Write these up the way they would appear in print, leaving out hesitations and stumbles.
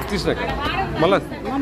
తీసినాక మళ్ళా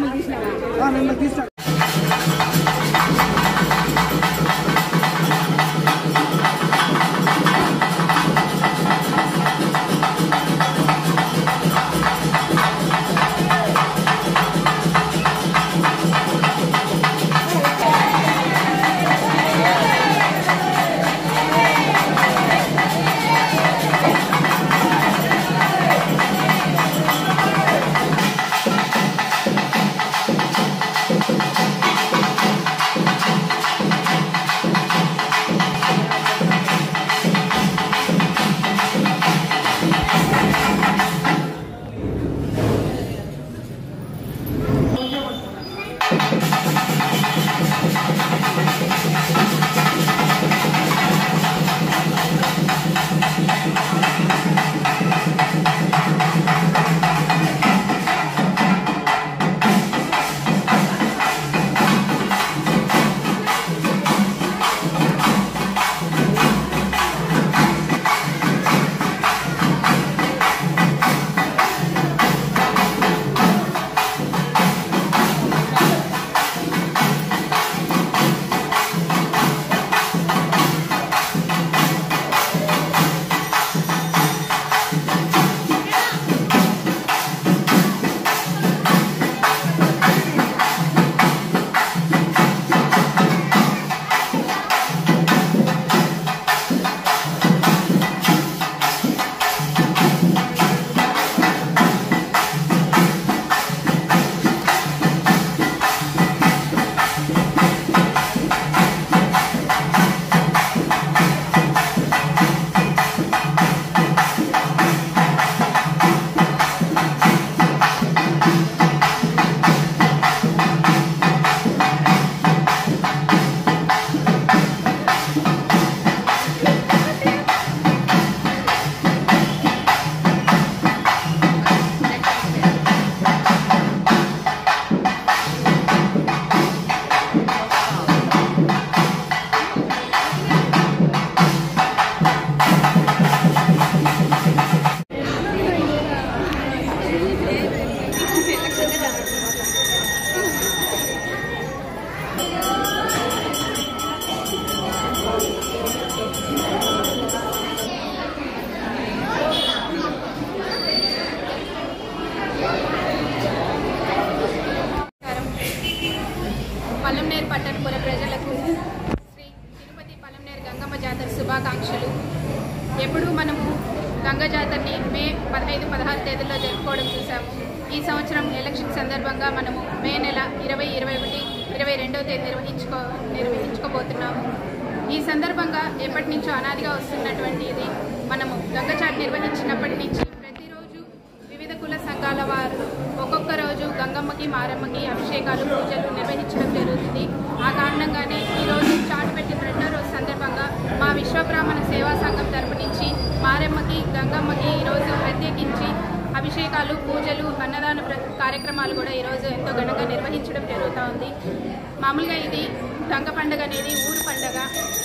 పల్లంనేరు పట్టణపుర ప్రజలకు శ్రీ తిరుపతి పల్లంనేరు గంగమ్మ జాతర శుభాకాంక్షలు. ఎప్పుడు మనము గంగా జాతరని మే 15, 16 తేదీల్లో జరుపుకోవడం చూసాము. ఈ సంవత్సరం ఎలక్షన్ సందర్భంగా మనము మే నెల 20, 21, 22వ తేదీ నిర్వహించుకోబోతున్నాము. ఈ సందర్భంగా ఎప్పటి నుంచో అనాదిగా వస్తున్నటువంటి ఇది మనము గంగా జాతర నిర్వహించినప్పటి నుంచి ప్రతిరోజు వివిధ కుల సంఘాల వారు ఒక్కొక్క రోజు గంగమ్మకి మారమ్మకి అభిషేకాలు పూజలు నిర్వహించడం జరుగుతుంది. ఆ కారణంగానే ఈరోజు చాటు పెట్టిన 2వ రోజు సందర్భంగా మా విశ్వబ్రాహ్మణ సేవా సంఘం తరపు నుంచి మారమ్మకి గంగమ్మకి ఈరోజు ప్రత్యేకించి అభిషేకాలు పూజలు అన్నదాన కార్యక్రమాలు కూడా ఈరోజు ఎంతో ఘనంగా నిర్వహించడం జరుగుతూ ఉంది. మామూలుగా ఇది గంగ పండుగ అనేది ఊరు పండుగ.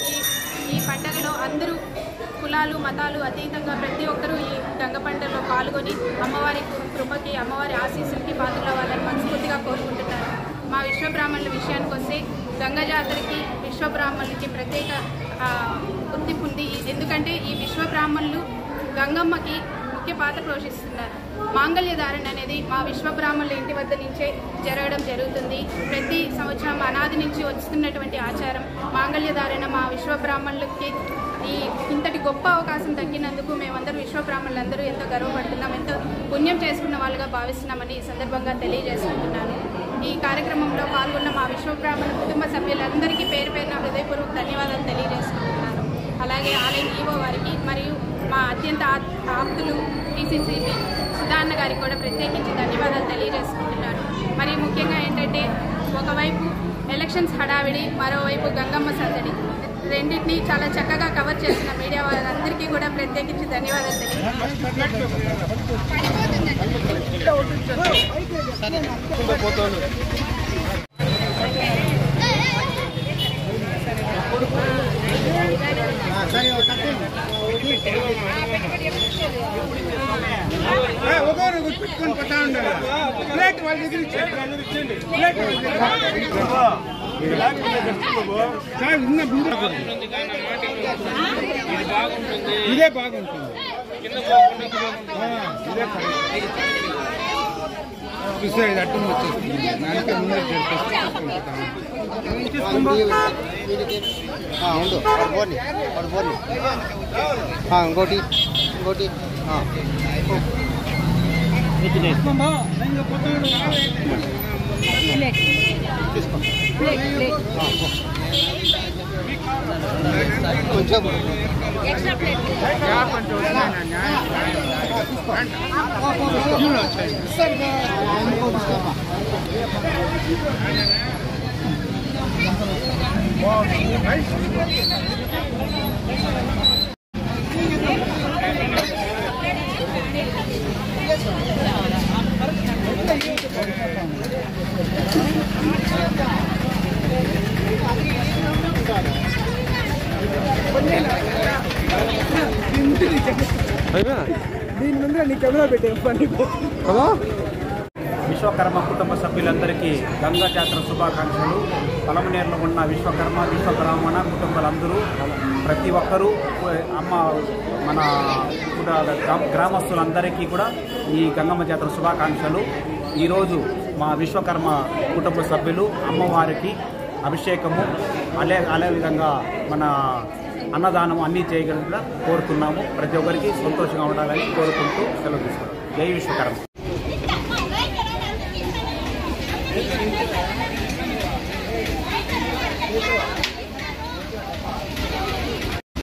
ఈ పండుగలో అందరూ కులాలు మతాలు అతీతంగా ప్రతి ఒక్కరూ ఈ గంగ పండుగలో పాల్గొని అమ్మవారి కృపకి అమ్మవారి ఆశీస్సులకి పాత్రలవ్వాలని మనస్ఫూర్తిగా కోరుకుంటున్నారు. మా విశ్వబ్రాహ్మణుల విషయానికి వస్తే గంగా జాతరకి విశ్వబ్రాహ్మణులకి ప్రత్యేక గుర్తింపు ఉంది. ఎందుకంటే ఈ విశ్వబ్రాహ్మణులు గంగమ్మకి ముఖ్య పాత్ర పోషిస్తున్నారు. మాంగళ్య ధారణ అనేది మా విశ్వబ్రాహ్మణుల ఇంటి వద్ద నుంచే జరగడం జరుగుతుంది. ప్రతి సంవత్సరం అనాది నుంచి వస్తున్నటువంటి ఆచారం మాంగళ్య ధారణ మా విశ్వబ్రాహ్మణులకి ఇంతటి గొప్ప అవకాశం దక్కినందుకు మేమందరూ విశ్వబ్రాహ్మణులందరూ ఎంతో గర్వపడుతున్నాం, ఎంతో పుణ్యం చేసుకున్న వాళ్ళుగా భావిస్తున్నామని ఈ సందర్భంగా తెలియజేసుకుంటున్నాను. ఈ కార్యక్రమంలో పాల్గొన్న మా విశ్వబ్రాహ్మణ కుటుంబ సభ్యులందరికీ పేరు పేరున హృదయపూర్వక ధన్యవాదాలు తెలియజేసుకుంటున్నాను. అలాగే ఆలయ ఈవో వారికి మరియు మా అత్యంత ఆప్తులు టీసీసీబీ సుధాన్న గారికి కూడా ప్రత్యేకించి ధన్యవాదాలు తెలియజేసుకుంటున్నాను. మరి ముఖ్యంగా ఏంటంటే ఒకవైపు ఎలక్షన్స్ హడావిడి, మరోవైపు గంగమ్మ సందడి, రెండింటినీ చాలా చక్కగా కవర్ చేసిన మీడియా వారందరికీ కూడా ప్రత్యేకించి ధన్యవాదాలు తెలియజేస్తున్నాను. పెట్టుకొని పోతా ఉండాలి. ప్లేట్ వాళ్ళ దగ్గర ఇచ్చేయండి. ప్లేట్ వాళ్ళ దగ్గర ఇదే బాగుంటుంది. చూసే ఇది అడ్డం వచ్చేస్తుంది. దానికే ముందే ఇంకోటి ఇంకోటి కొంచెం దీని ముందు నీ కెమెరా పెట్టే పని కదా. విశ్వకర్మ కుటుంబ సభ్యులందరికీ గంగా జాతర శుభాకాంక్షలు. పలమనేరులో ఉన్న విశ్వబ్రాహ్మణ కుటుంబాలందరూ ప్రతి ఒక్కరూ అమ్మ మన గ్రామస్తులందరికీ కూడా ఈ గంగమ్మ జాతర శుభాకాంక్షలు. ఈరోజు మా విశ్వకర్మ కుటుంబ సభ్యులు అమ్మవారికి అభిషేకము అదేవిధంగా మన అన్నదానం అన్నీ చేయగలిగిన కోరుతున్నాము. ప్రతి ఒక్కరికి సంతోషంగా ఉండాలని కోరుకుంటూ సెలవు తీసుకుంటాం. జై విశ్వకర్మ.